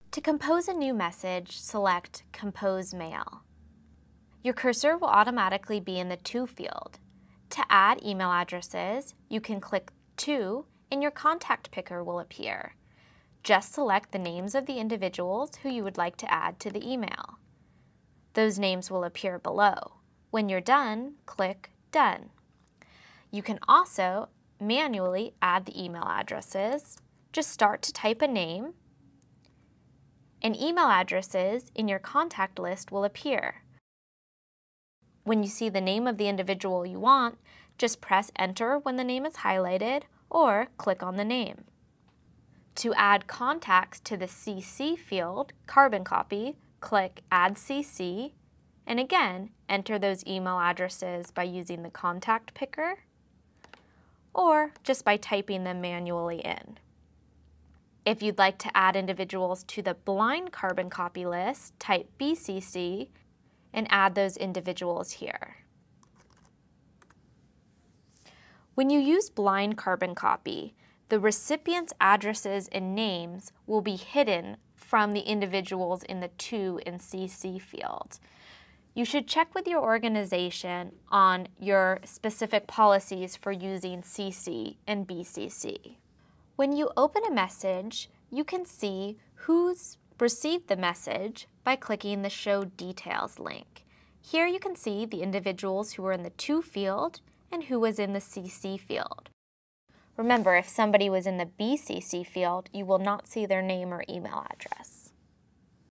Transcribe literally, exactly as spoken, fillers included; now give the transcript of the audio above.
To compose a new message, select Compose Mail. Your cursor will automatically be in the To field. To add email addresses, you can click To and your contact picker will appear. Just select the names of the individuals who you would like to add to the email. Those names will appear below. When you're done, click Done. You can also manually add the email addresses. Just start to type a name, and email addresses in your contact list will appear. When you see the name of the individual you want, just press Enter when the name is highlighted or click on the name. To add contacts to the C C field, carbon copy, click Add C C, and again, enter those email addresses by using the contact picker or just by typing them manually in. If you'd like to add individuals to the blind carbon copy list, type B C C and add those individuals here. When you use blind carbon copy, the recipient's addresses and names will be hidden from the individuals in the To and C C fields. You should check with your organization on your specific policies for using C C and B C C. When you open a message, you can see who's received the message by clicking the Show Details link. Here you can see the individuals who were in the To field and who was in the C C field. Remember, if somebody was in the B C C field, you will not see their name or email address.